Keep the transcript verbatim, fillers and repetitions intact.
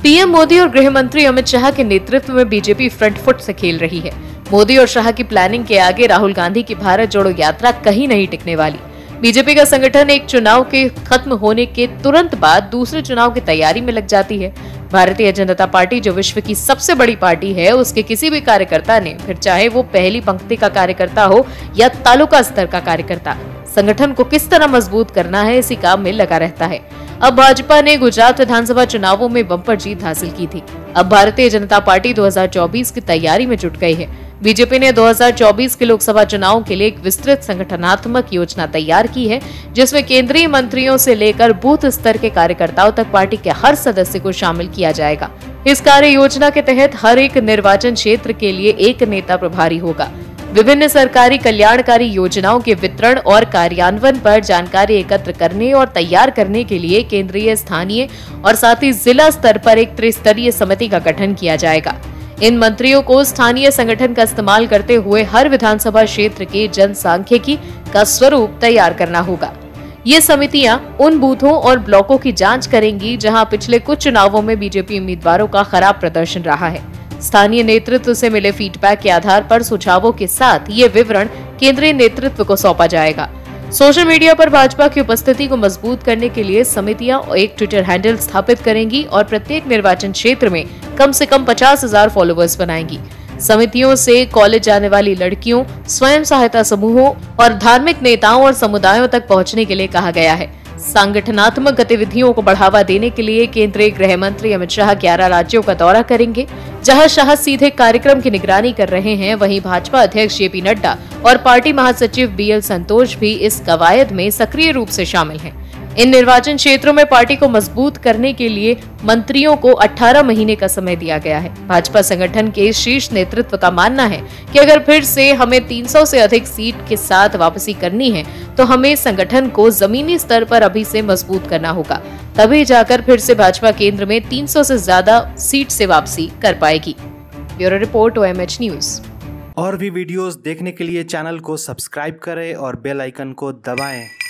PM Modi और गृह मंत्री अमित शाह के नेतृत्व में बीजेपी फ्रंट फुट से खेल रही है। मोदी और शाह की प्लानिंग के आगे राहुल गांधी की भारत जोड़ो यात्रा कहीं नहीं टिकने वाली। बीजेपी का संगठन एक चुनाव के खत्म होने के तुरंत बाद दूसरे चुनाव की तैयारी में लग जाती है। भारतीय जनता पार्टी जो विश्व की सबसे बड़ी पार्टी है, उसके किसी भी कार्यकर्ता ने, फिर चाहे वो पहली पंक्ति का कार्यकर्ता हो या तालुका स्तर का कार्यकर्ता, संगठन को किस तरह मजबूत करना है इसी काम में लगा रहता है। अब भाजपा ने गुजरात विधानसभा चुनावों में बम्पर जीत हासिल की थी। अब भारतीय जनता पार्टी दो हज़ार चौबीस की तैयारी में जुट गई है। बीजेपी ने दो हज़ार चौबीस के लोकसभा चुनाव के लिए एक विस्तृत संगठनात्मक योजना तैयार की है, जिसमें केंद्रीय मंत्रियों से लेकर बूथ स्तर के कार्यकर्ताओं तक पार्टी के हर सदस्य को शामिल किया जाएगा। इस कार्य योजना के तहत हर एक निर्वाचन क्षेत्र के लिए एक नेता प्रभारी होगा। विभिन्न सरकारी कल्याणकारी योजनाओं के वितरण और कार्यान्वयन पर जानकारी एकत्र करने और तैयार करने के लिए केंद्रीय, स्थानीय और साथ ही जिला स्तर पर एक त्रिस्तरीय समिति का गठन किया जाएगा। इन मंत्रियों को स्थानीय संगठन का इस्तेमाल करते हुए हर विधानसभा क्षेत्र के जनसांख्यिकी का स्वरूप तैयार करना होगा। ये समितियां उन बूथों और ब्लॉकों की जांच करेंगी जहां पिछले कुछ चुनावों में बीजेपी उम्मीदवारों का खराब प्रदर्शन रहा है। स्थानीय नेतृत्व से मिले फीडबैक के आधार पर सुझावों के साथ ये विवरण केंद्रीय नेतृत्व को सौंपा जाएगा। सोशल मीडिया पर भाजपा की उपस्थिति को मजबूत करने के लिए समितियां एक ट्विटर हैंडल स्थापित करेंगी और प्रत्येक निर्वाचन क्षेत्र में कम से कम पचास हजार फॉलोअर्स बनाएंगी। समितियों से कॉलेज जाने वाली लड़कियों, स्वयं सहायता समूहों और धार्मिक नेताओं और समुदायों तक पहुंचने के लिए कहा गया है। संगठनात्मक गतिविधियों को बढ़ावा देने के लिए केंद्रीय गृह मंत्री अमित शाह ग्यारह राज्यों का दौरा करेंगे। जहां शाह सीधे कार्यक्रम की निगरानी कर रहे हैं, वहीं भाजपा अध्यक्ष जेपी नड्डा और पार्टी महासचिव बीएल संतोष भी इस कवायद में सक्रिय रूप से शामिल हैं। इन निर्वाचन क्षेत्रों में पार्टी को मजबूत करने के लिए मंत्रियों को अठारह महीने का समय दिया गया है। भाजपा संगठन के शीर्ष नेतृत्व का मानना है कि अगर फिर से हमें तीन सौ से अधिक सीट के साथ वापसी करनी है, तो हमें संगठन को जमीनी स्तर पर अभी से मजबूत करना होगा। तभी जाकर फिर से भाजपा केंद्र में तीन सौ से ज्यादा सीट से वापसी कर पाएगी। Bureau report, OMH news. और भी वीडियोस देखने के लिए चैनल को सब्सक्राइब करें और बेल आइकन को दबाएं।